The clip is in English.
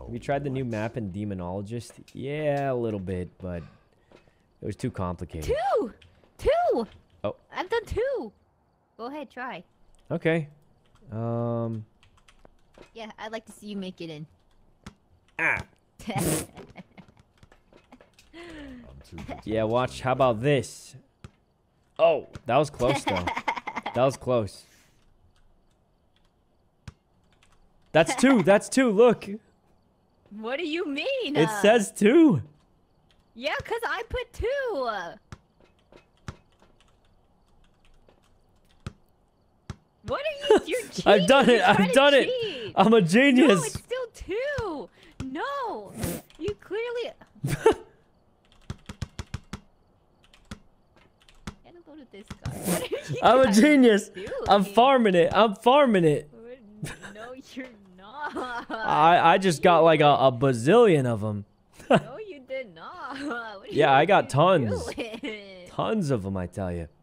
Have you tried the new map in Demonologist? Yeah, a little bit, but it was too complicated. Two! Oh. I've done 2. Go ahead, try. Okay. Yeah, I'd like to see you make it in. Ah. Yeah, watch. How about this? Oh, that was close, though. That was close. That's 2. That's 2. Look. What do you mean? It says 2. Yeah, because I put 2. What are you? You're cheating. I've done it. You're trying I've to done it. cheat. I'm a genius. No, it's still 2. No, you clearly. Get a load of this guy. What are you I'm a guys genius. doing? I'm farming it. I'm farming it. No, you're not. I just got like a bazillion of them. No, you did not. What are Yeah, I got you tons. doing? Tons of them, I tell you.